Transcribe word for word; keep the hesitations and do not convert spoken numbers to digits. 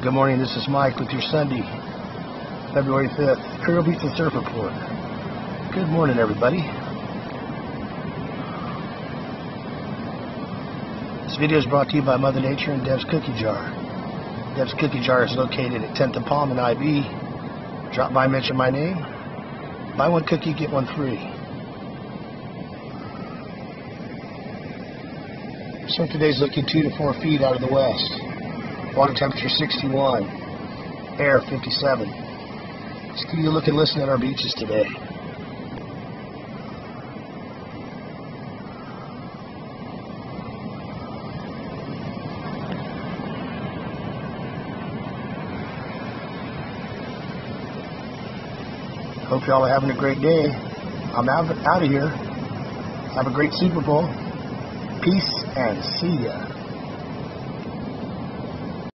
Good morning, this is Mike with your Sunday, February fifth, Imperial Beach and Surf Report. Good morning, everybody. This video is brought to you by Mother Nature and Deb's Cookie Jar. Deb's Cookie Jar is located at tenth and Palm in I B. Drop by, mention my name. Buy one cookie, get one free. Sun today's looking two to four feet out of the west. Water temperature sixty-one. Air fifty-seven. Let's give you a look and listen at our beaches today. Hope y'all are having a great day. I'm out, out of here. Have a great Super Bowl. Peace and see ya.